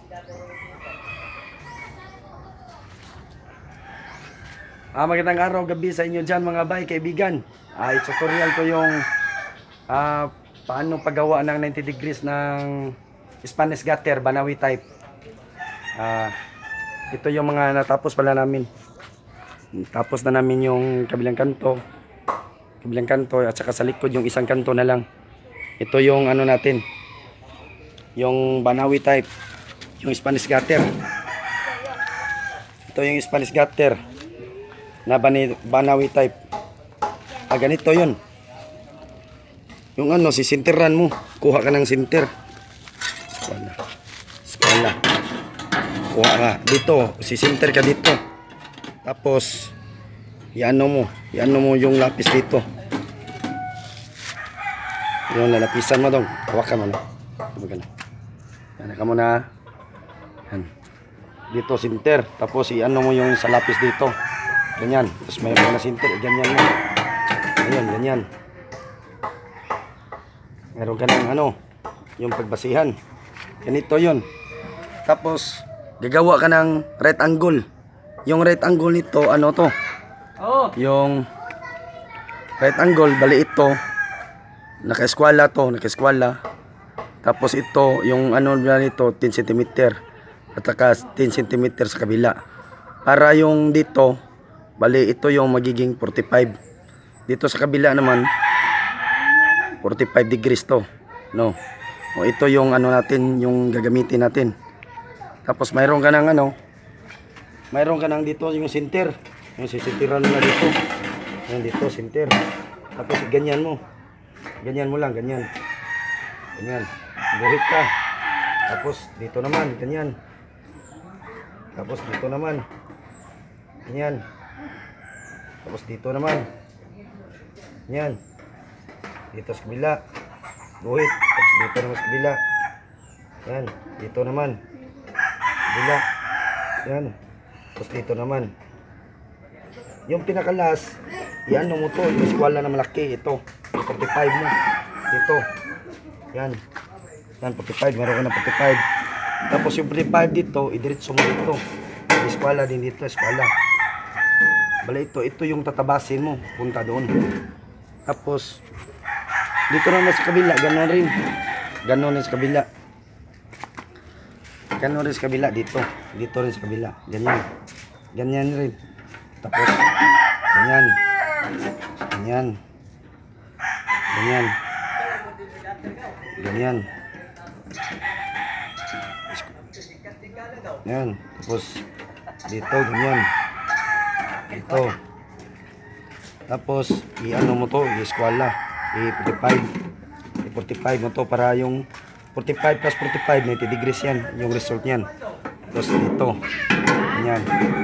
Magandang araw, gabi sa inyo dyan mga bay, kaibigan. I-tutorial ko yung paano paggawa ng 90 degrees ng Spanish gutter, Banawi type. Ito yung mga natapos pala namin. Tapos na namin yung kabilang kanto at saka sa likod yung isang kanto na lang. Ito yung ano natin, yung Banawi type, yung Spanish gutter. Ito yung Spanish gutter na Banawi type. Ganito yun. Yung ano, sisinteran mo. Kuha ka ng sinter. Skala. Kuha ka. Dito, sisinter ka dito. Tapos, iano mo yung lapis dito. Yung lalapisan mo dong. Hawakan mo na. Yan ka muna. Yan. Dito, sinter. Tapos, iano mo yung sa lapis dito. Ganyan. Tapos mayroon na sinter. Ganyan mo. Ayan, ganyan. Meron ka ng ano, yung pagbasihan. Ganito yun. Tapos, gagawa ka ng right angle. Yung right angle nito, ano to? Yung right angle, bali ito. Naka-eskwala to, naka-eskwala. Tapos ito, yung ano nito, 10 cm. At saka 10 cm sa kabila. Para yung dito, bali ito yung magiging 45. Dito sa kabila naman 45 degrees to. No. O ito yung ano natin, yung gagamitin natin. Tapos mayroon ka ng ano, mayroon ka ng dito yung center. Yung sisintiran mo na dito. Yan dito, center. Tapos ganyan mo. Ganyan mo lang, ganyan. Ganyan. Guhit ka. Tapos dito naman, ganyan. Tapos dito naman. Ganyan. Tapos dito naman. Yan. Dito sa kabila. Guhit. Tapos dito naman sa kabila. Yan. Dito naman. Kabila. Yan. Tapos dito naman. Yung pinakalas, yan mo to. Yung eskwala na malaki. Ito. Yung 45 mo. Dito. Yan. Yan, 45. Meron ka ng 45. Tapos yung 45 dito, idiretso mo dito. Eskwala din dito. Eskwala. Bala ito yung tatabasin mo, punta doon. Tapos dito naman sa kabila, ganoon rin. Ganoon rin sa kabila. Ganoon rin sa kabila dito. Dito rin sa kabila. Ganyan. Ganyan rin. Tapos ganyan. Ganyan. Ganyan. Ganyan. Yan. Tapos dito ganyan. Ito. Tapos i-ano mo to, i-eskwala, i-45. I-45 mo to para yung 45 plus 45, 90 degrees yan, yung result yan. Tapos dito. Ganyan.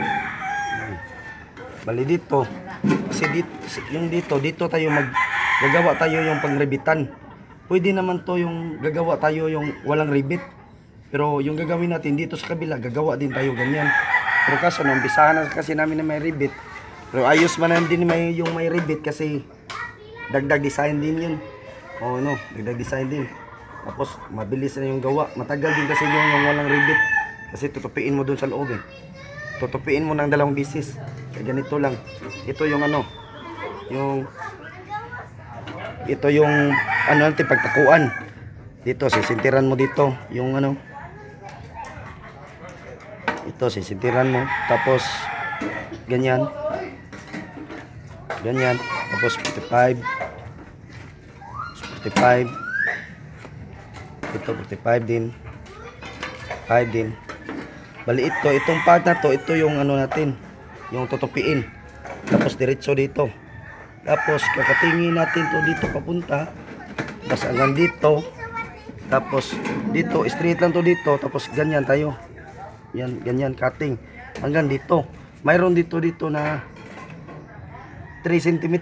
Bali dito. Kasi dito tayo gagawa tayo yung pangribitan. Pwede naman to yung gagawa tayo yung walang ribit. Pero yung gagawin natin dito sa kabila, gagawa din tayo ganyan. Pero kaso nung umpisahan na kasi namin na may ribbit. Pero ayos man din yung may ribbit kasi dagdag design din yun. O no, dagdag design din. Tapos mabilis na yung gawa. Matagal din kasi yung walang ribbit. Kasi tutupiin mo dun sa loob eh. Tutupiin mo ng 2 bisis. Kaya ganito lang. Ito yung ano, ito yung ano natin pagtakuan. Dito sisintiran mo dito yung ano. Ito sisintiran mo, tapos ganyan. Ganyan, tapos 45. 45. Ito 45 din. 5 din. Bali itong part na to, ito yung ano natin, yung tutupiin. Tapos diretso dito. Tapos kakatingin natin to dito papunta. Tapos hanggang dito. Tapos dito, straight lang to dito, tapos ganyan tayo. Yan, ganyan cutting hanggang dito. Mayroon dito na 3 cm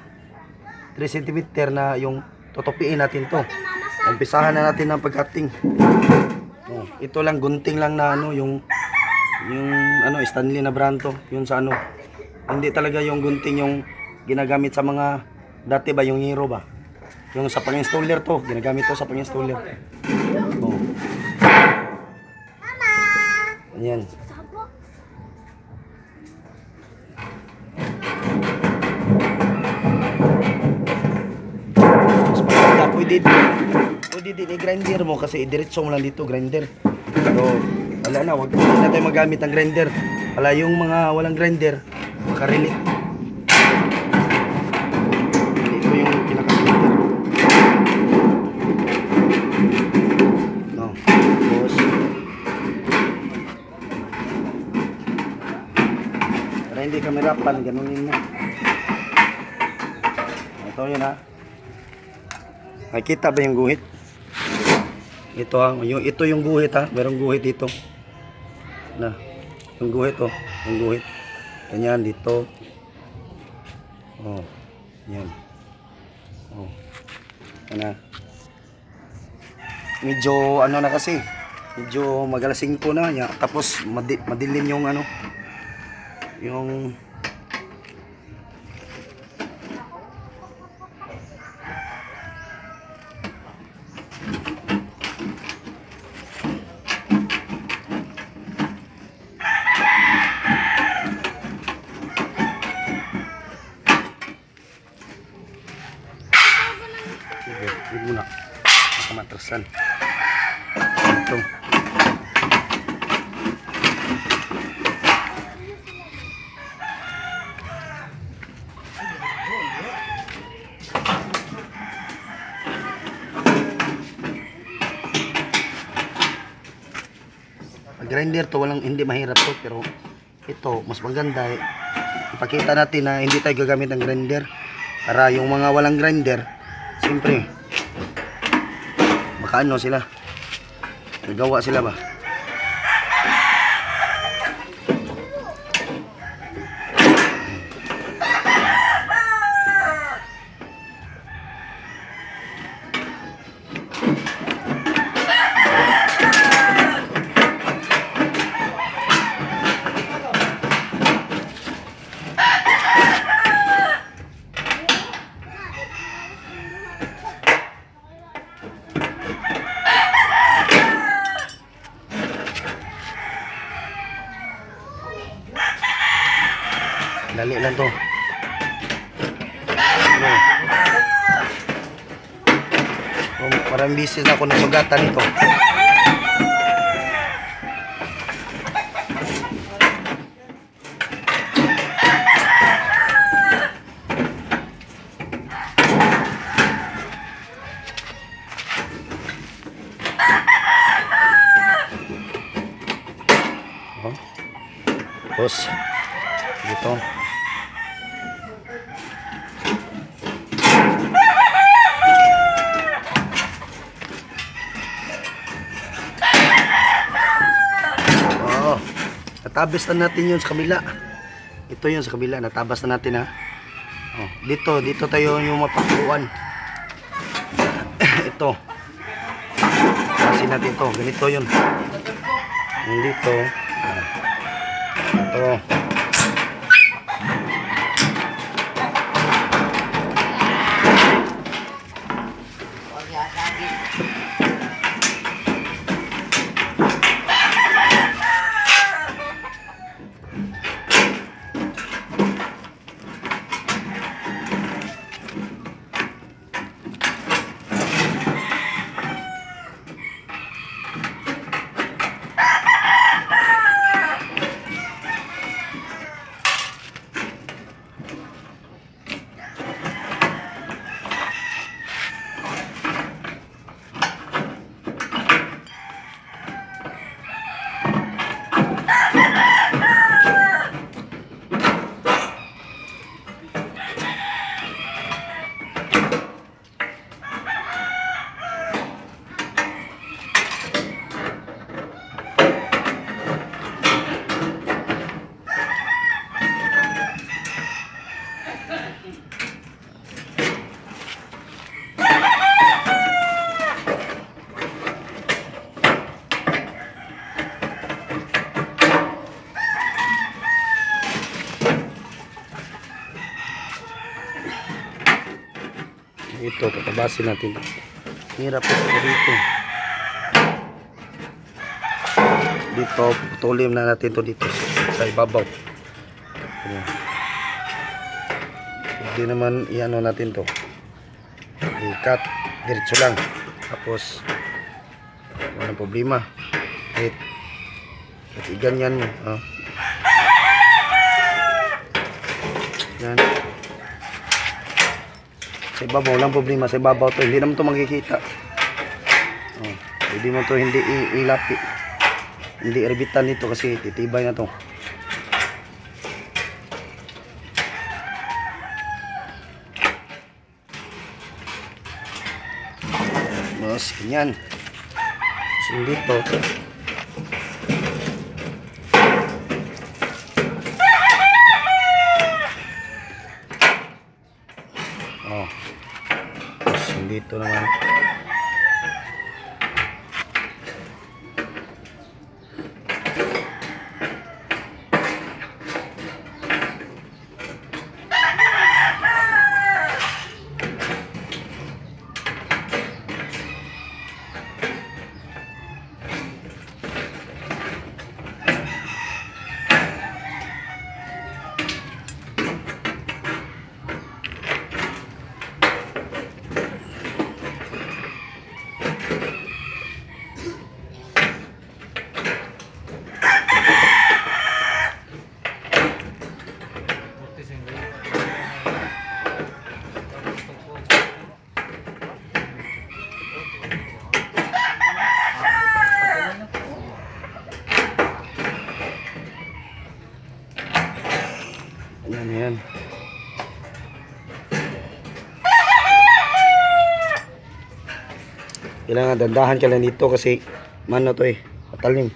na yung tutupiin natin to. Umpisahan na natin ng pag-cutting. Ito lang, gunting lang na ano, yung ano, Stanley na brand to. Yun sa ano. Hindi talaga yung gunting yung ginagamit sa mga dati ba, yung Hero ba. Yung sa pang-installer to, ginagamit to sa pang-installer. Ayan. Mas maganda, pwede din i-grinder mo kasi idiretso mo lang dito, grinder. So, wala na, hindi na tayo magamit ang grinder. Wala yung mga walang grinder, makarelate. Ito yung pinaka-grinder. No, tapos para hindi ka mirapan, ganunin mo. Ito yun ha. Nakikita ba yung guhit? Ito ha, ito yung guhit ha, merong guhit dito. Na, yung guhit oh, yung guhit. Ganyan dito. Oh, yan. Oh. Yan. Medyo ano na kasi, medyo magalasing po na ya. Tapos madilim yung ano, yung Huwag muna makamatrasan ito. Grinder to, walang, hindi mahirap to, pero ito mas maganda eh. Ipakita natin na hindi tayo gagamit ng grinder para yung mga walang grinder siyempre baka ano sila, nagawa sila ba. Dali lang to. Ano? Parang busy na ako ng sugatan nito. Oh. Tapos dito. Natabas na natin yun sa kabila. Ito yun sa kabila. Natabas na natin ha. Oh, dito tayo yung mapakuan. Ito. Kasi natin ito. Ganito yun. Dito. Ito. Ito, patabasin natin. Hirap ito dito. dito, putulin na natin to dito sa ibabaw. Ayan. Hindi naman iano natin to. I-cut diretso lang. Tapos walang problema. Kahit ganyan mo. Yan. Sa ibabaw, walang problema. Sa ibabaw to, hindi naman to makikita. Hindi mo to hindi ilapi. Hindi rebitan nito kasi titibay na to. Mas ganyan. So dito. Dito naman yan. Kailangan dandahan ka lang dito kasi mano to patalim.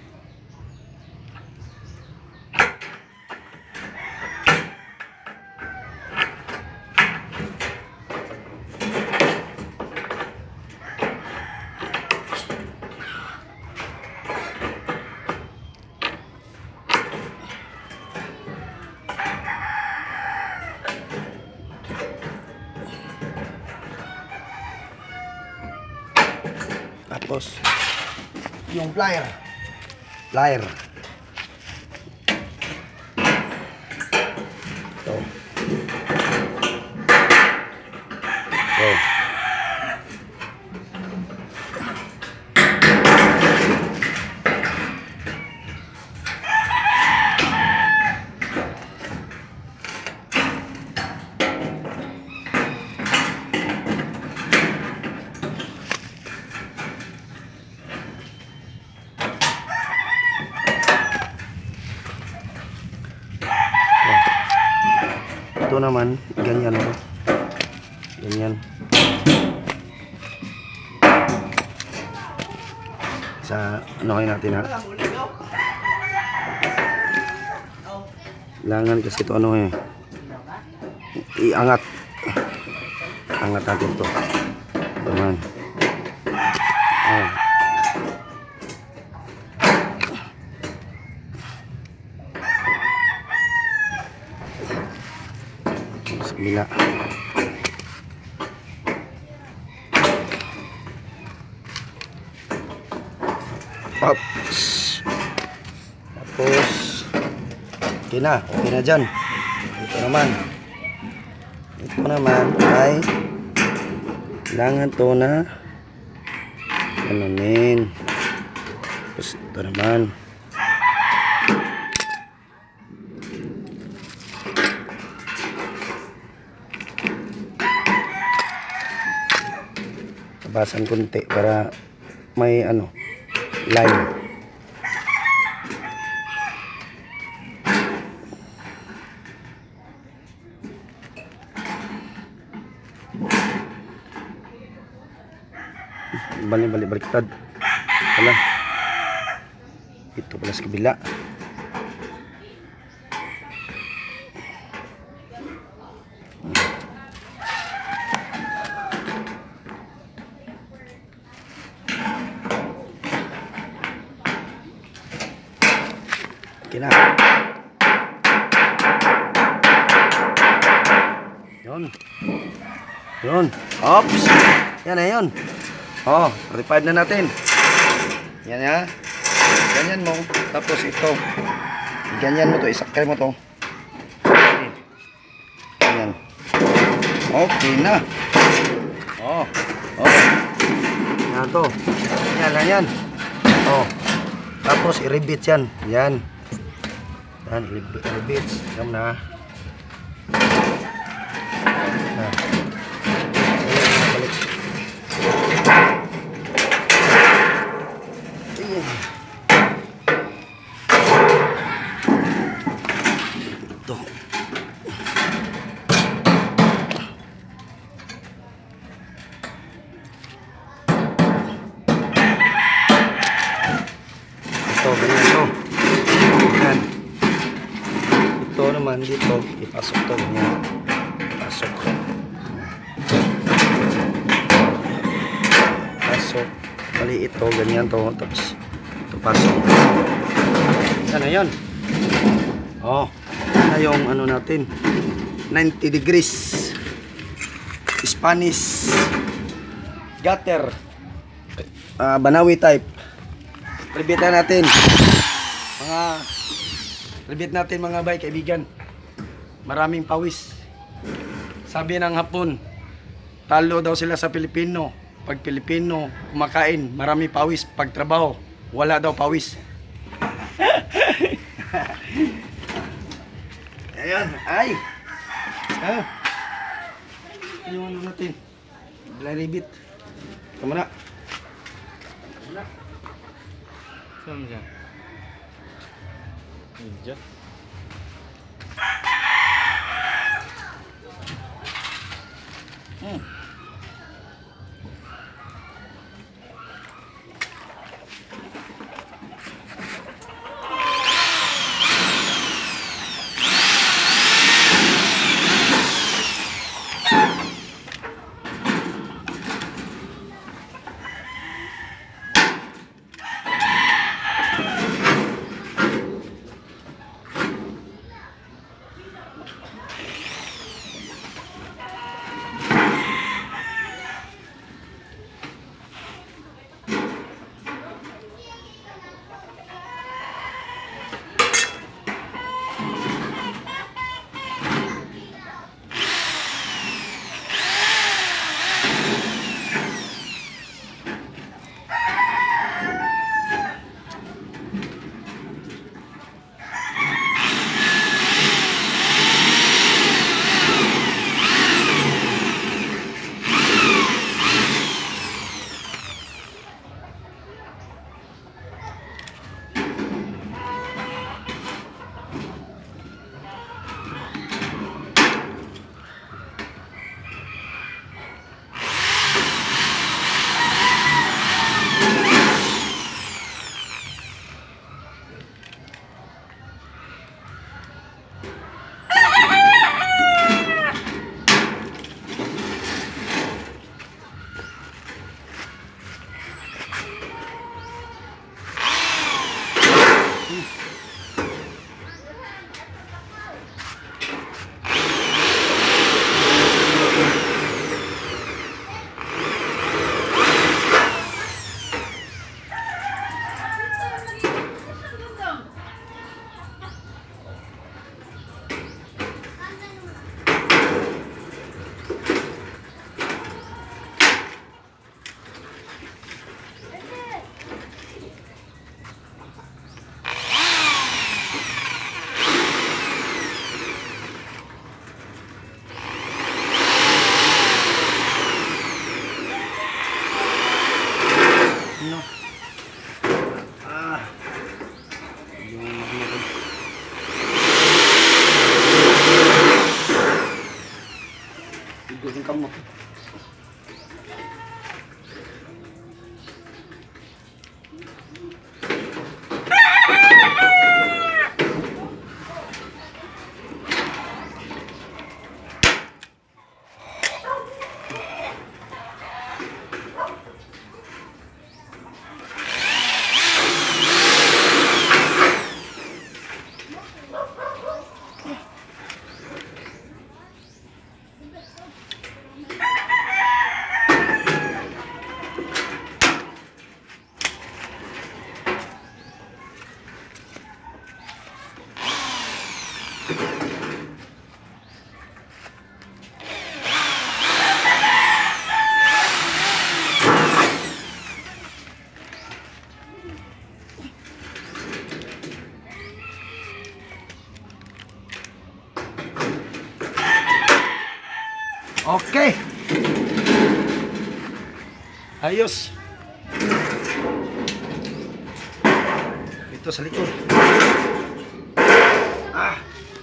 Tapos yung plier ito. Ito naman, ganyan o. Ganyan. Sa, ano kayo natin ha? Kailangan kasi ito ano iangat. Angat natin ito. Naman. Bila. Pops. Tapos okay na dyan. Ito naman ay kailangan to na ganunin. Tapos ito naman tabasan konti para may line. Balik baliktad pala, ito pala sa kabila. Okay na. Yun. Ops. Yan na yun. Oh, repied na natin. Yan ya. Ganyan mo. Tapos ito. Ganyan mo to. Isakay mo to. Ganyan. Okay na. Oh. Oh. Yan to. Yan. Oh. Tapos i-rebit yan. Yan. Yan. I-rebit. Yan na. Ito naman dito, ipasok to ganyan. Pasok. Mali ito, ganyan to. Tapos ito pasok. Yan na yun. Oh, na yung ano natin. 90 degrees. Spanish gutter. Banawi type. Rebitan natin. Rebit natin mga bay, kaibigan. Maraming pawis. Sabi ng Hapon, talo daw sila sa Pilipino. Pag Pilipino kumakain, marami pawis. Pag trabaho, wala daw pawis. Ayan, ay. Yung ano natin. Rebit. Tama na. Saan dyan? Dyan? Okay. Ayos. Ito sa likod. Ah.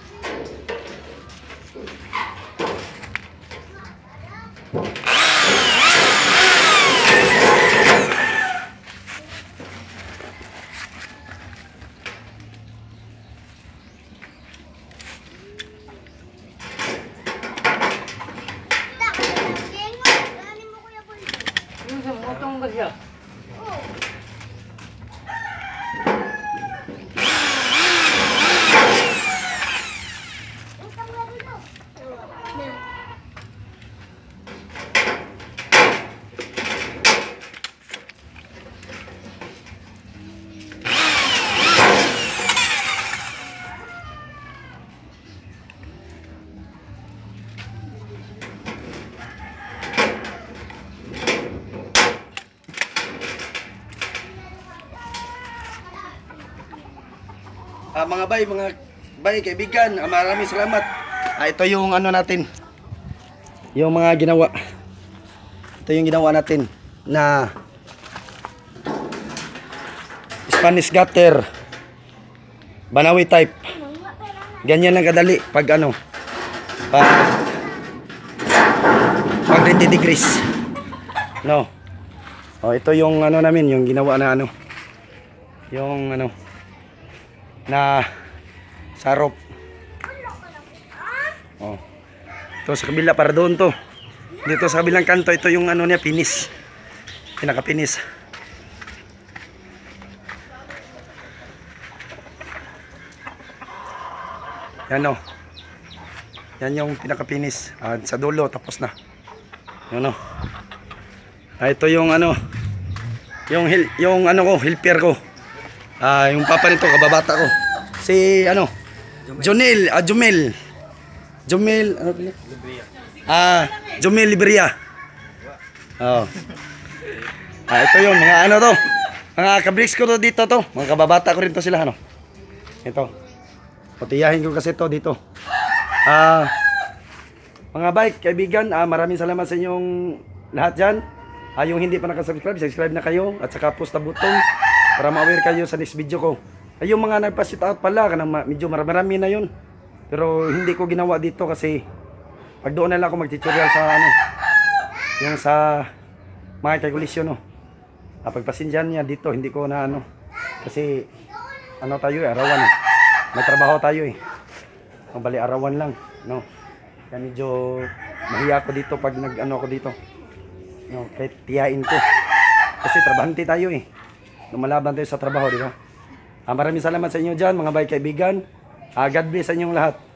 Ano sa motong ba siya? Mga bay, kaibigan, maraming salamat. Ito yung ano natin. Yung mga ginawa. Ito yung ginawa natin na Spanish gutter. Banawi type. Ganyan lang kadali pag ano. Pag 20 degrees. No. Oh, ito yung ano namin, yung ginawa na ano. Yung ano na sarop. Oh. Ito sa kabila para doon to. Dito sa kabilang kanto ito yung ano niya, pinis. Pinaka-pinis. Yan o. Yan yung pinaka-pinis. Sa dulo tapos na. Yan o. Ito yung ano, yung ano ko, helper ko. Yung papa nito, kababata ko. Si ano? Jumel, ano pala? Jumel Libria. Oh. Ito yung mga ano to. Mga kabriks ko to dito to. Mga kababata ko rin to sila ano. Ito. Patiyahin ko kasi to dito. Mga bike, kaibigan, maraming salamat sa inyong lahat dyan. Yung hindi pa nakasubscribe, subscribe na kayo. At saka post na button para ma-aware kayo sa next video ko. Yung mga nagpa-sit out pala, medyo marami na yun. Pero hindi ko ginawa dito kasi pag doon na lang ako mag-tutorial sa ano, yung sa mga calculation, no. Pagpasindihan niya dito, hindi ko na ano. Kasi ano tayo arawan eh. May trabaho tayo eh. Ang bali arawan lang, no. Kaya medyo mahiya ako dito pag nag-ano ako dito. No, kahit tiyain ko. Kasi trabahante tayo eh. Lumalaban tayo sa trabaho, di ba? Maraming salamat sa inyo dyan, mga kaibigan. God bless sa inyong lahat.